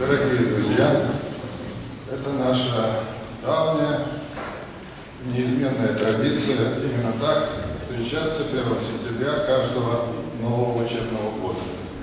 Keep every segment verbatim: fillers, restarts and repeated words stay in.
Дорогие друзья, это наша давняя, неизменная традиция именно так встречаться первого сентября каждого нового учебного года.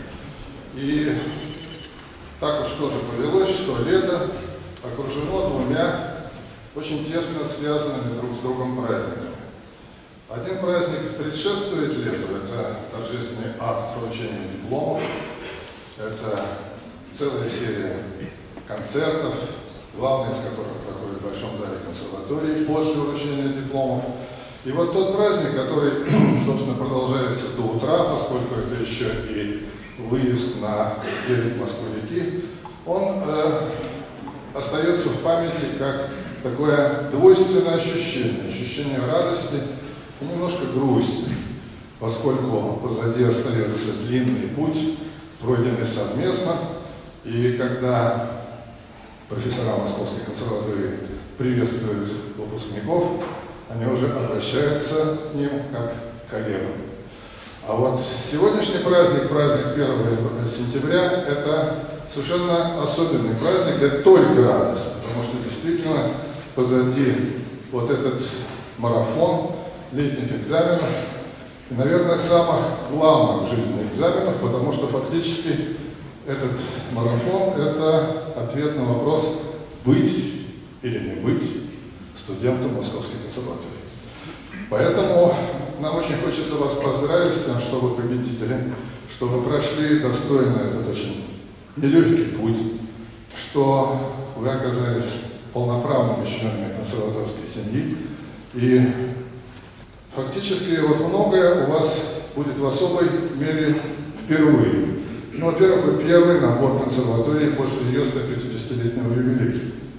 И так уж тоже повелось, что лето окружено двумя очень тесно связанными друг с другом праздниками. Один праздник предшествует лету, это торжественный акт вручения дипломов, это целая серия концертов, главный из которых проходит в Большом зале консерватории после вручения дипломов. И вот тот праздник, который, собственно, продолжается до утра, поскольку это еще и выезд на берег Москвы-реки, он э, остается в памяти как такое двойственное ощущение, ощущение радости и немножко грусти, поскольку позади остается длинный путь, пройденный совместно, и когда профессора Московской консерватории приветствуют выпускников, они уже обращаются к ним как к коллегам. А вот сегодняшний праздник, праздник первого сентября, это совершенно особенный праздник, это только радость, потому что действительно позади вот этот марафон летних экзаменов, и, наверное, самых главных в жизни экзаменов, потому что фактически этот марафон – это ответ на вопрос, быть или не быть студентом Московской консерватории. Поэтому нам очень хочется вас поздравить с тем, что вы победители, что вы прошли достойно этот очень нелегкий путь, что вы оказались полноправными членами консерваторской семьи. И фактически вот многое у вас будет в особой мере впервые. Ну, во-первых, вы первый набор консерватории после ее сто пятидесятилетнего юбилея.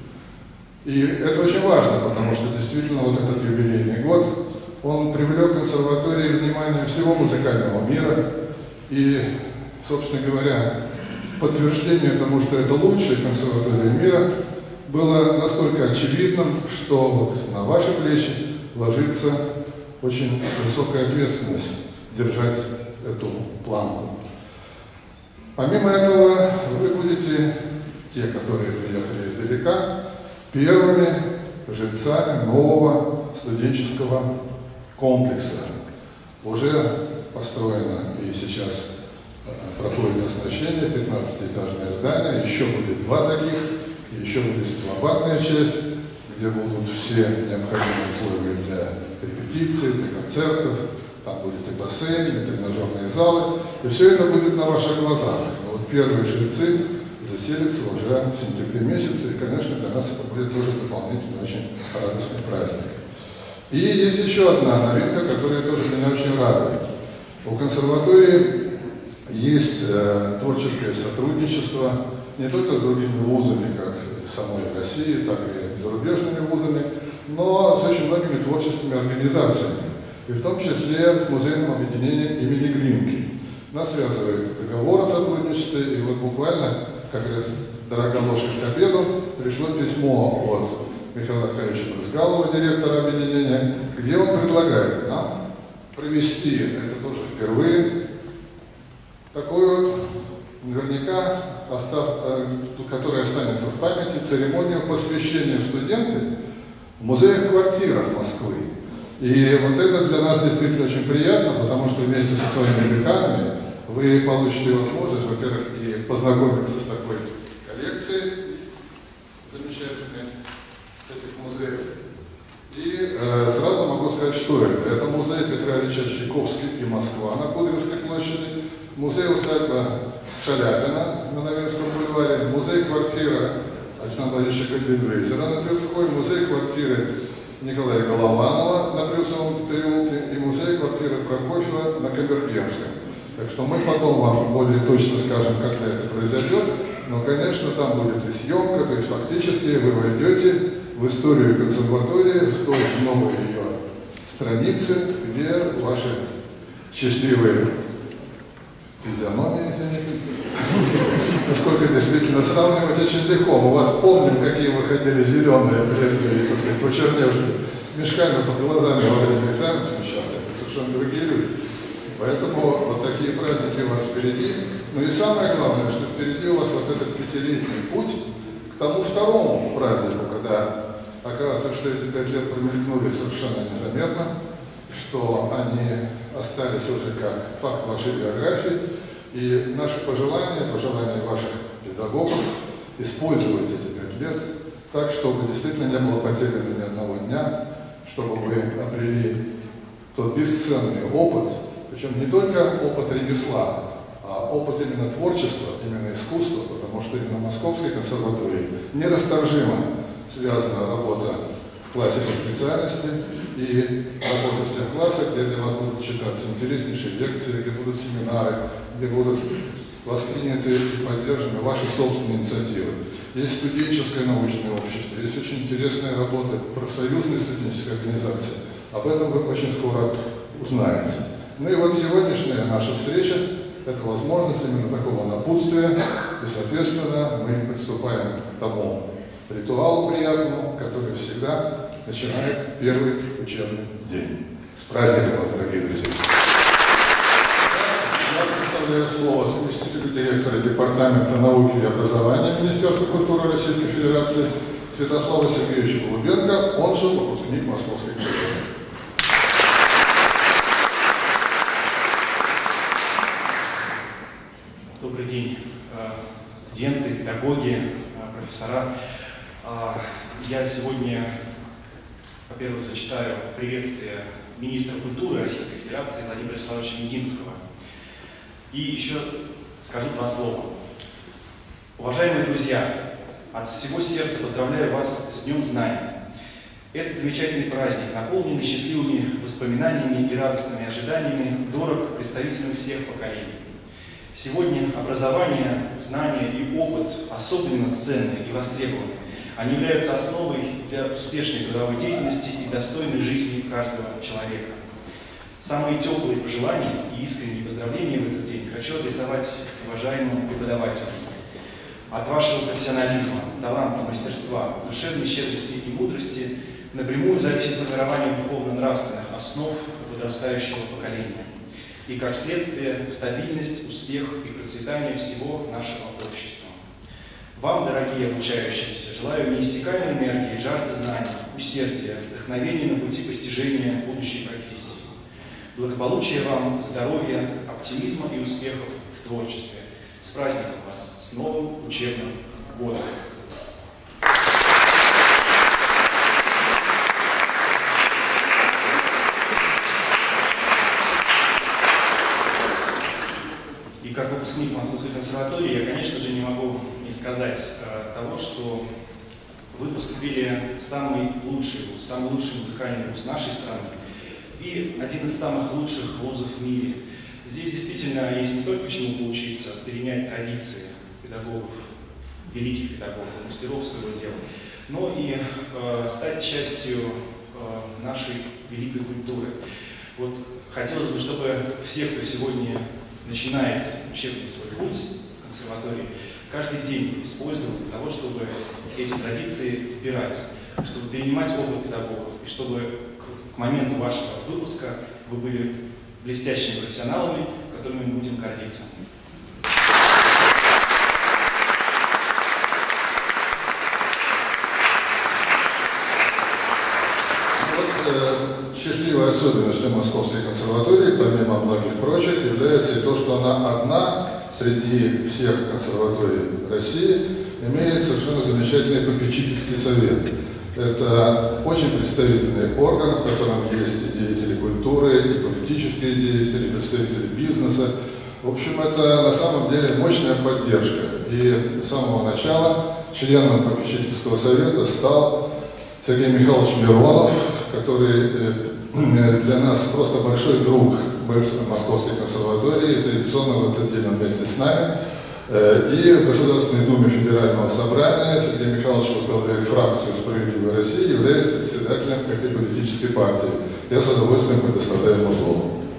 И это очень важно, потому что действительно вот этот юбилейный год, он привлек к консерватории внимание всего музыкального мира. И, собственно говоря, подтверждение тому, что это лучшая консерватория мира, было настолько очевидным, что вот на ваши плечи ложится очень высокая ответственность держать эту планку. Помимо этого, вы будете, те, которые приехали издалека, первыми жильцами нового студенческого комплекса. Уже построено и сейчас проходит оснащение, пятнадцатиэтажное здание, еще будет два таких, и еще будет стеклобатная часть, где будут все необходимые условия для репетиций, для концертов. Там будет и бассейн, и тренажерные залы, и все это будет на ваших глазах. Но вот первые жильцы заселятся уже в сентябре месяце, и, конечно, для нас это будет тоже дополнительный очень радостный праздник. И есть еще одна новинка, которая тоже меня очень радует. У консерватории есть э, творческое сотрудничество не только с другими вузами, как самой России, так и зарубежными вузами, но с очень многими творческими организациями. И в том числе с музейным объединением имени Глинки. Нас связывает договор о сотрудничестве, и вот буквально, как говорят, дорога лошадь к обеду, пришло письмо от Михаила Аркадьевича Брызгалова, директора объединения, где он предлагает нам провести, это тоже впервые, такую, наверняка, остав, которая останется в памяти, церемонию посвящения в студенты в музеях-квартирах Москвы. И вот это для нас действительно очень приятно, потому что вместе со своими деканами вы получите возможность, во-первых, и познакомиться с такой коллекцией замечательной этих музеев. И э, сразу могу сказать, что это. Это музей Петра Ильича Чайковский и Москва на Кудринской площади, музей-усадьба Шаляпина на Новинском бульваре, музей-квартира Александра Владимировича Кальденвейзера на Тверской, музей-квартиры Николая Голованова на Брюсовом переулке и музей-квартиры Прокофьева на Конвергенском. Так что мы потом вам более точно скажем, когда это произойдет, но, конечно, там будет и съемка, то есть фактически вы войдете в историю консерватории, в той новой ее странице, где ваши счастливые физиономии, извините, поскольку действительно сравнивать очень легко. Мы вас помним, какие вы ходили зеленые, бледные, так сказать, почерневшие, с мешками под глазами во время экзамена. Сейчас это совершенно другие люди. Поэтому вот такие праздники у вас впереди. Ну и самое главное, что впереди у вас вот этот пятилетний путь к тому второму празднику, когда оказывается, что эти пять лет промелькнули совершенно незаметно, что они остались уже как факт вашей биографии. И наши пожелания, пожелания ваших педагогов использовать эти пять лет так, чтобы действительно не было потеряно ни одного дня, чтобы вы обрели тот бесценный опыт, причем не только опыт ремесла, а опыт именно творчества, именно искусства, потому что именно в Московской консерватории нерасторжимо связана работа в классе по специальности и работа в тех классах, где для вас будут читаться интереснейшие лекции, где будут семинары, где будут восприняты и поддержаны ваши собственные инициативы. Есть студенческое научное общество, есть очень интересная работа профсоюзной студенческой организации. Об этом вы очень скоро узнаете. Ну и вот сегодняшняя наша встреча – это возможность именно такого напутствия, и, соответственно, мы приступаем к тому ритуалу приятному, который всегда начинает первый учебный день. С праздником вас, дорогие друзья! Я представляю слово заместителю директора Департамента науки и образования Министерства культуры Российской Федерации Святославу Сергеевичу Голубенко, он же выпускник Московской консерватории. Добрый день, студенты, педагоги, профессора. Я сегодня, во-первых, зачитаю приветствие министра культуры Российской Федерации Владимира Вячеславовича Мединского. И еще скажу два слова. Уважаемые друзья, от всего сердца поздравляю вас с Днем Знаний. Этот замечательный праздник, наполненный счастливыми воспоминаниями и радостными ожиданиями, дорог представителям всех поколений. Сегодня образование, знания и опыт особенно ценны и востребованы. Они являются основой для успешной трудовой деятельности и достойной жизни каждого человека. Самые теплые пожелания и искренние поздравления в этот день хочу адресовать уважаемым преподавателям. От вашего профессионализма, таланта, мастерства, душевной щедрости и мудрости напрямую зависит формирование духовно-нравственных основ подрастающего поколения. И, как следствие, стабильность, успех и процветание всего нашего общества. Вам, дорогие обучающиеся, желаю неиссякаемой энергии, жажды знаний, усердия, вдохновения на пути постижения будущей профессии. Благополучия вам, здоровья, оптимизма и успехов в творчестве. С праздником вас, с новым учебным годом! Как выпускник Московской консерватории, я, конечно же, не могу не сказать э, того, что вы поступили в самый лучший вуз, самый лучший музыкальный вуз нашей страны и один из самых лучших вузов в мире. Здесь действительно есть не только чему поучиться, перенять традиции педагогов, великих педагогов, мастеров своего дела, но и э, стать частью э, нашей великой культуры. Вот хотелось бы, чтобы все, кто сегодня начинает учебный свой путь в консерватории, каждый день использовал для того, чтобы эти традиции вбирать, чтобы перенимать опыт педагогов, и чтобы к, к моменту вашего выпуска вы были блестящими профессионалами, которыми мы будем гордиться. Счастливой особенностью Московской консерватории, помимо многих прочих, является и то, что она одна среди всех консерваторий России имеет совершенно замечательный попечительский совет. Это очень представительный орган, в котором есть и деятели культуры, и политические деятели, и представители бизнеса. В общем, это на самом деле мощная поддержка. И с самого начала членом попечительского совета стал Сергей Михайлович Миронов, который для нас просто большой друг Московской консерватории, традиционно в этот день он вместе с нами. И в Государственной Думе Федерального собрания Сергей Михайлович возглавляет фракцию «Справедливая Россия», является председателем этой политической партии. Я с удовольствием предоставляю ему слово.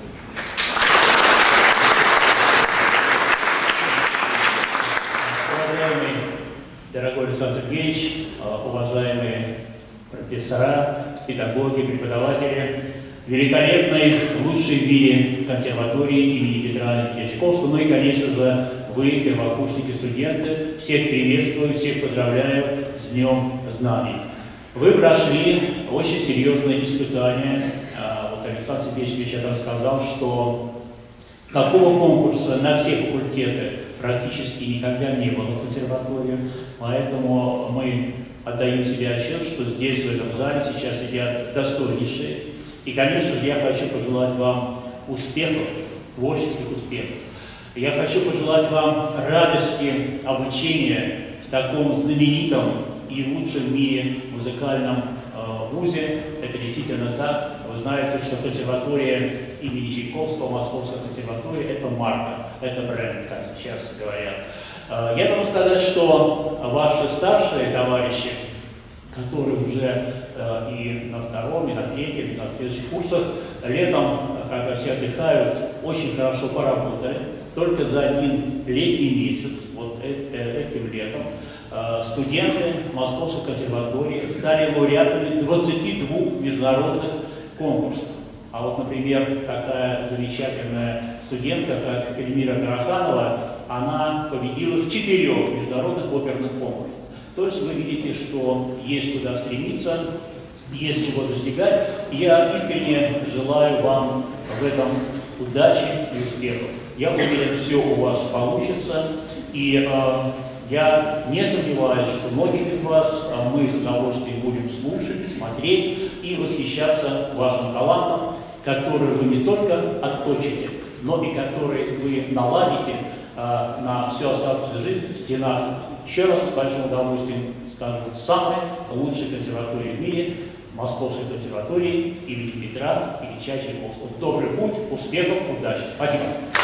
Уважаемый дорогой Александр Сергеевич, уважаемые профессора, педагоги, преподаватели, великолепной, лучшей в мире консерватории имени Петра Чайковского. Ну и, конечно же, вы, первокурсники, студенты. Всех приветствую, всех поздравляю с Днем Знаний. Вы прошли очень серьезные испытания. Вот Александр Сергеевич это рассказал, что такого конкурса на все факультеты практически никогда не было в консерватории. Поэтому мы отдаем себе отчет, что здесь, в этом зале, сейчас сидят достойнейшие. И, конечно же, я хочу пожелать вам успехов, творческих успехов. Я хочу пожелать вам радости обучения в таком знаменитом и лучшем в мире музыкальном э, вузе. Это действительно так. Вы знаете, что консерватория имени Чайковского, Московская консерватория, это марка, это бренд, как сейчас говорят. Э, я должен сказать, что ваши старшие товарищи, которые уже э, и на втором, и на третьем, и на следующих курсах, летом, когда все отдыхают, очень хорошо поработали. Только за один летний месяц, вот этим летом, студенты Московской консерватории стали лауреатами двадцати двух международных конкурсов. А вот, например, такая замечательная студентка, как Эльмира Караханова, она победила в четырех международных оперных конкурсах. То есть вы видите, что есть куда стремиться, есть чего достигать. Я искренне желаю вам в этом удачи и успехов. Я уверен, все у вас получится. И э, я не сомневаюсь, что многих из вас э, мы с удовольствием будем слушать, смотреть и восхищаться вашим талантом, который вы не только отточите, но и который вы наладите э, на всю оставшуюся жизнь в стенах. Еще раз с большим удовольствием скажу, самой лучшей консерватории в мире, Московской консерватории имени Петра Ильича Чайковского. Добрый путь, успехов, удачи. Спасибо.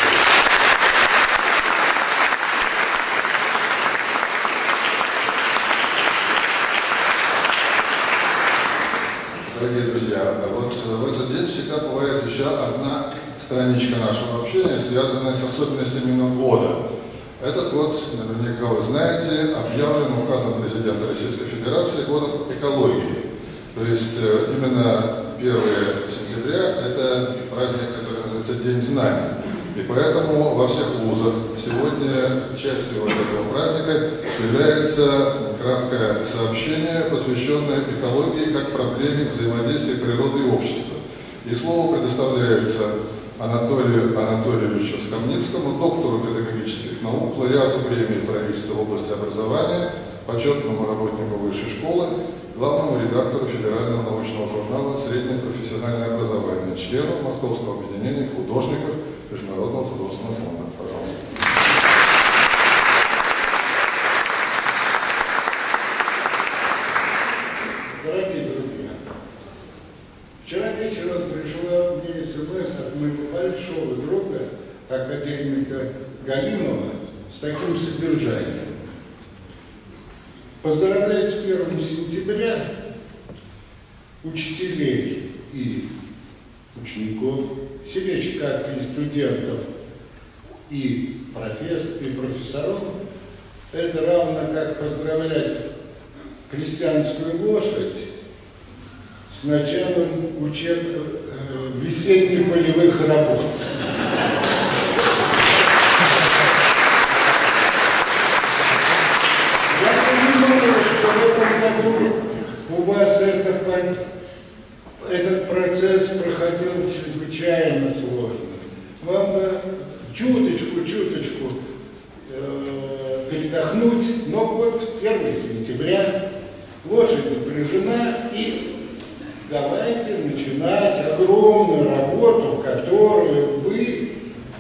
Дорогие друзья, вот в этот день всегда бывает еще одна страничка нашего общения, связанная с особенностями года. Этот год, наверняка вы знаете, объявлен указом президента Российской Федерации годом экологии. То есть именно первое сентября – это праздник, который называется День знаний. И поэтому во всех вузах сегодня частью вот этого праздника является краткое сообщение, посвященное экологии как проблеме взаимодействия природы и общества. И слово предоставляется Анатолию Анатольевичу Скамницкому, доктору педагогических наук, лауреату премии правительства в области образования, почетному работнику высшей школы, главному редактору Федерального научного журнала «Среднее профессиональное образование», члену Московского объединения художников Международного художественного фонда. Пожалуйста. Дорогие друзья, вчера вечером пришло мне смс от моего большого друга, академика Галимова, с таким содержанием. Поздравляю с первым сентября учителей и учеников, селечка и студентов, и профессоров, и профессоров. Это равно как поздравлять крестьянскую лошадь с началом учеб... э, весенних полевых работ. Я понимаю, что в этом году у вас это, этот процесс проходил чрезвычайно сложно. Вам бы чуточку, чуточку э, передохнуть, но вот первого сентября лошадь запряжена, и давайте начинать огромную работу, которую вы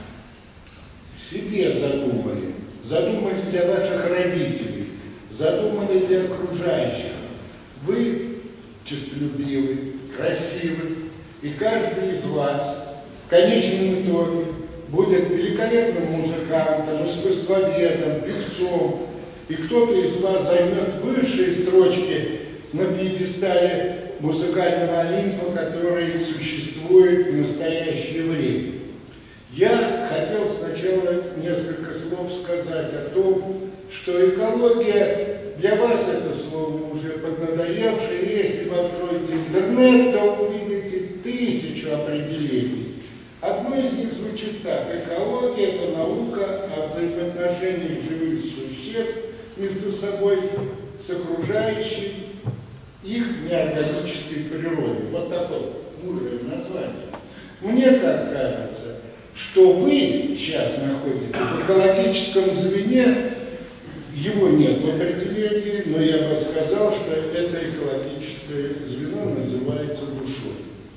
себе задумали, задумали для ваших родителей, задумали для окружающих. Вы честолюбивы, красивы, и каждый из вас в конечном итоге будет великолепным музыкантом, искусствоведом, певцом, и кто-то из вас займет высшие строчки на пьедестале музыкального олимпа, который существует в настоящее время. Я хотел сначала несколько слов сказать о том, что экология для вас это слово уже поднадоевшее. Если вы откроете интернет, то увидите тысячу определений. Одно из них звучит так: экология – это наука о взаимоотношениях живых существ между собой, с окружающей их неорганической природой. Вот такое мудрое название. Мне так кажется, что вы сейчас находитесь в экологическом звене, его нет в определении, но я бы сказал, что это экологическое звено называется душой.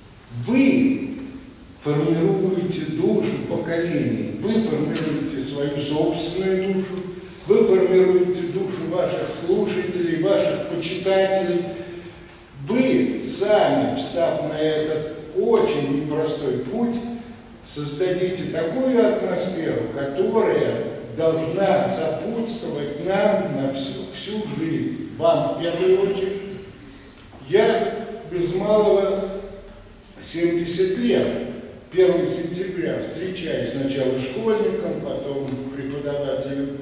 Вы формируете душу поколений, вы формируете свою собственную душу, вы формируете душу ваших слушателей, ваших почитателей. Вы сами, встав на этот очень непростой путь, создадите такую атмосферу, которая должна сопутствовать нам на всю, всю жизнь. Вам в первую очередь. Я без малого семьдесят лет. первого сентября встречаюсь сначала школьником, потом преподавателем,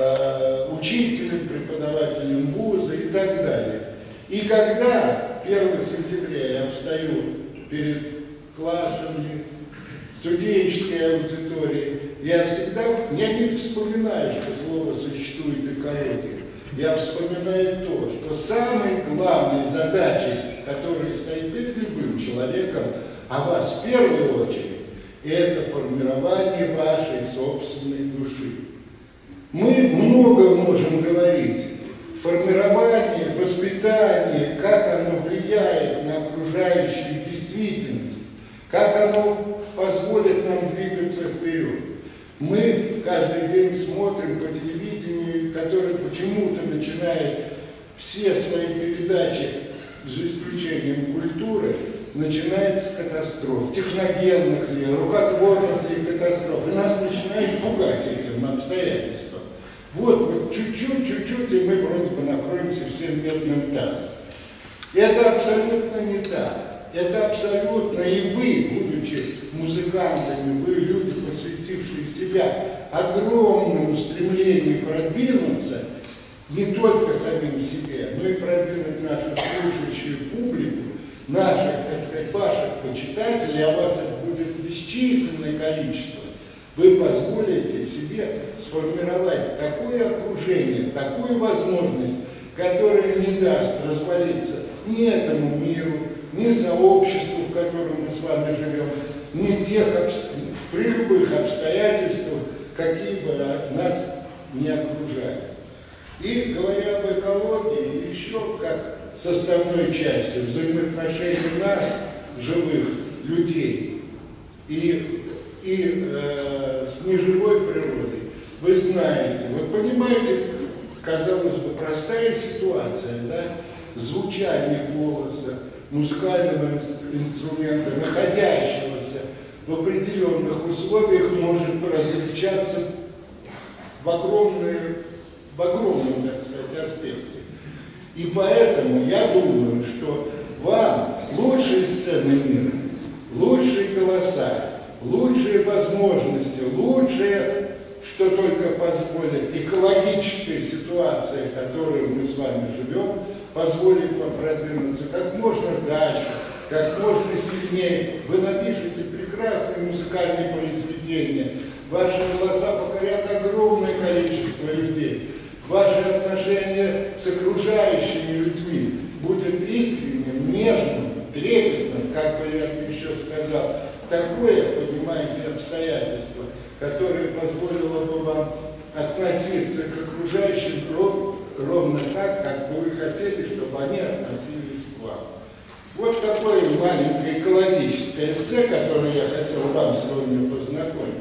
э, учителем, преподавателем вуза и так далее. И когда первого сентября я встаю перед классами, студенческой аудиторией, я всегда, я не вспоминаю, что слово существует экология. Я вспоминаю то, что самой главной задачей, которая стоит перед любым человеком, а вас в первую очередь, это формирование вашей собственной души. Мы много можем говорить. Формирование, воспитание, как оно влияет на окружающую действительность, как оно позволит нам двигаться вперед. Мы каждый день смотрим по телевидению, которое почему-то начинает все свои передачи, за исключением культуры, начинает с катастроф, техногенных ли, рукотворных ли катастроф, и нас начинает пугать этим обстоятельством. Вот, вот чуть-чуть, чуть-чуть, и мы вроде бы накроемся всем медным тазом. Это абсолютно не так. Это абсолютно и вы, будучи музыкантами, вы люди, посвятившие себя огромному стремлению продвинуться, не только самим себе, но и продвинуть нашу слушающую публику, наших, так сказать, ваших почитателей, а вас это будет бесчисленное количество, вы позволите себе сформировать такое окружение, такую возможность, которая не даст развалиться ни этому миру, ни сообществу, в котором мы с вами живем, ни тех обст... при любых обстоятельствах, какие бы нас не окружали. И говоря об экологии, еще как составной частью взаимоотношений нас, живых людей, и, и э, с неживой природой, вы знаете, вот понимаете, казалось бы, простая ситуация, да, звучание голоса, музыкального инструмента, находящегося в определенных условиях, может различаться в, огромные, в огромном, так сказать, аспекте. И поэтому я думаю, что вам лучшие сцены мира, лучшие голоса, лучшие возможности, лучшее, что только позволит экологическая ситуация, в которой мы с вами живем, позволит вам продвинуться как можно дальше, как можно сильнее. Вы напишите прекрасные музыкальные произведения, ваши голоса покорят огромное количество людей, ваши отношения с окружающими людьми будет искренним, нежным, трепетным, как бы я еще сказал, такое, понимаете, обстоятельство, которое позволило бы вам относиться к окружающим ровно так, как бы вы хотели, чтобы они относились к вам. Вот такое маленькое экологическое эссе, которое я хотел вам сегодня познакомить.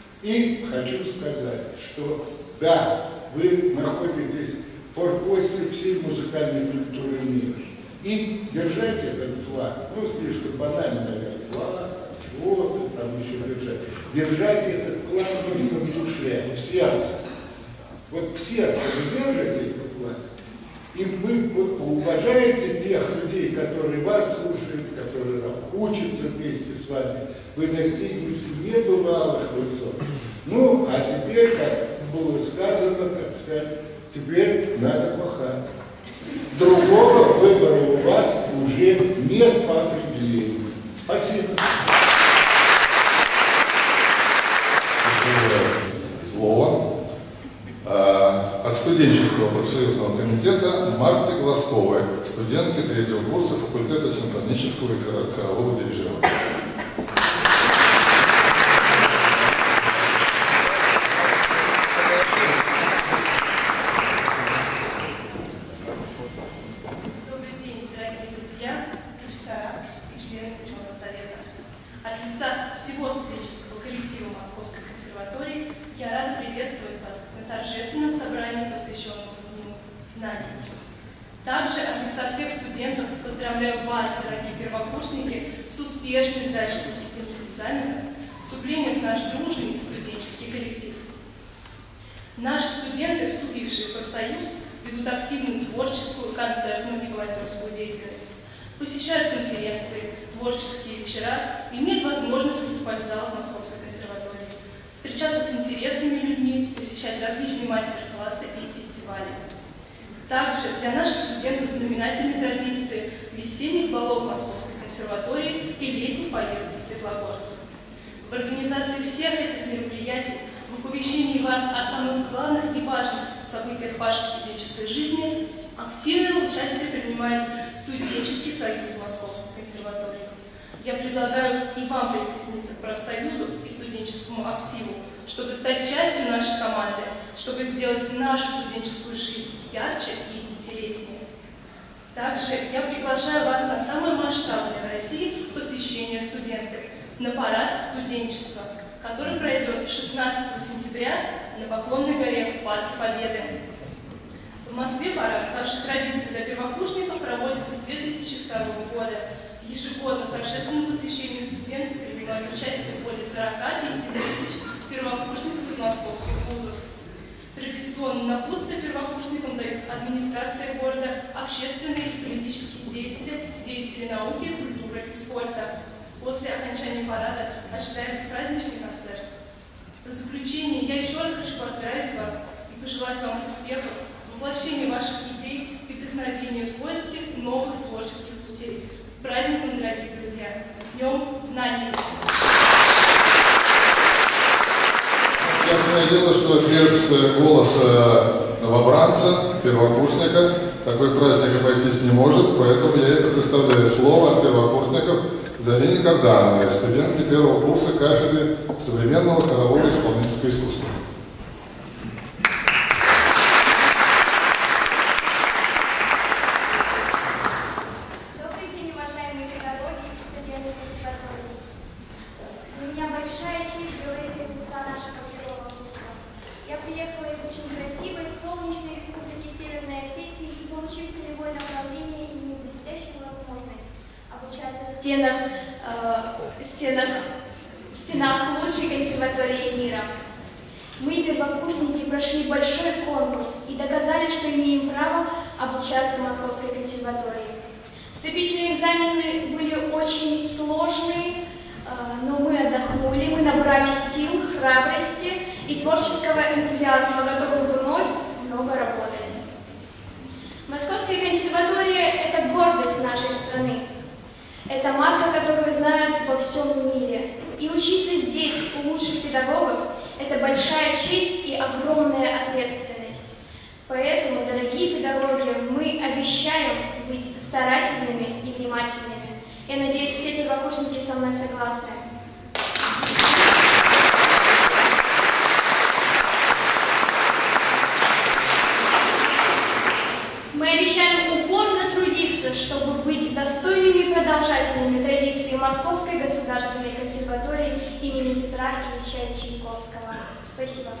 И хочу сказать, что да, вы находитесь в форпосте всей музыкальной культуры мира. И держать этот флаг, ну, слишком банально, наверное, флаг, вот, там еще держать. Держать этот флаг нужно в душе, в сердце. Вот в сердце вы держите этот флаг, и вы уважаете тех людей, которые вас слушают, которые учатся вместе с вами, вы достигнете небывалых высот. Ну, а теперь, как было сказано, так сказать, теперь надо пахать. Другого выбора у вас уже нет по определению. Спасибо. Слово от студенческого профсоюзного комитета Марте Глазковой, студентки третьего курса факультета симфонического и хорового дирижирования. Добрый день, дорогие друзья, профессора и члены ученого совета. От лица всего студенческого коллектива Московской консерватории я рада приветствовать вас на торжественном собрании, посвященном Дню знаний. Также от лица всех студентов поздравляю вас, дорогие первокурсники, с успешной сдачей вступительных экзаменов, вступлением в наш дружный студенческий коллектив. Наши студенты, вступившие в профсоюз, ведут активную творческую, концертную и волонтерскую деятельность, посещают конференции, творческие вечера, имеют возможность выступать в залах Московской консерватории, встречаться с интересными людьми, посещать различные мастер-классы и фестивали. Также для наших студентов знаменательной традиции весенних балов Московской консерватории и летних поездок в Светлогорск. В организации всех этих мероприятий, в оповещении вас о самых главных и важных событиях вашей студенческой жизни активное участие принимает студенческий союз Московской консерватории. Я предлагаю и вам присоединиться к профсоюзу и студенческому активу, чтобы стать частью нашей команды, чтобы сделать нашу студенческую жизнь ярче и интереснее. Также я приглашаю вас на самое масштабное в России посвящение студентов, на парад студенчества, который пройдет шестнадцатого сентября на Поклонной горе в Парке Победы. В Москве парад, ставший традицией для первокурсников, проводится с две тысячи второго года. Ежегодно в торжественном посвящении студенты принимают участие более сорока пяти тысяч первокурсников из московских вузов. Традиционно напутствие первокурсникам дают администрация города, общественные и политические деятели, деятели науки, культуры и спорта. После окончания парада ожидается праздничный концерт. В заключение я еще раз хочу поздравить вас и пожелать вам успехов, воплощения ваших идей и вдохновения в поиске новых творческих путей. С праздником, дорогие друзья! С Днем знаний! Ясное дело, что без голоса новобранца, первокурсника, такой праздник обойтись не может, поэтому я и предоставляю слово от первокурсников Зарине Кардановой, студентке первого курса кафедры современного хорового и исполнительского искусства. Добрый день, уважаемые педагоги и студенты консерватории. Для меня большая честь говорить от лица нашего первого курса. Я приехала из очень красивой, солнечной республики Северной Осетии и получив целевое направление, имею блестящую возможность обучаться в стенах, э, в стенах, в стенах лучшей консерватории мира. Мы, первокурсники, прошли большой конкурс и доказали, что имеем право обучаться в Московской консерватории. Вступительные экзамены были очень сложные, но мы отдохнули, мы набрали сил, храбрости и творческого энтузиазма, готовы вновь много работать. Московская консерватория – это гордость нашей страны. Это марка, которую знают во всем мире. И учиться здесь у лучших педагогов – это большая честь и огромная ответственность. Поэтому, дорогие педагоги, мы обещаем быть старательными и внимательными. Я надеюсь, все первокурсники со мной согласны. Мы обещаем упорно трудиться, чтобы быть достойными продолжателями традиции Московской государственной консерватории имени Петра Ильича Чайковского. Спасибо.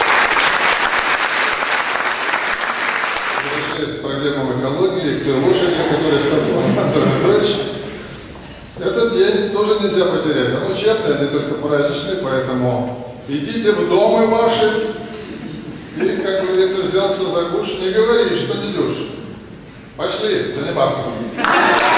Возвращаясь к проблемам экологии, к той лошади, о которой сказал Антон Петрович, этот день тоже нельзя потерять. Он учебный, а не только праздничный, поэтому идите в дома ваши и, как говорится, взялся за куш, не говори, что не идешь. Пошли заниматься.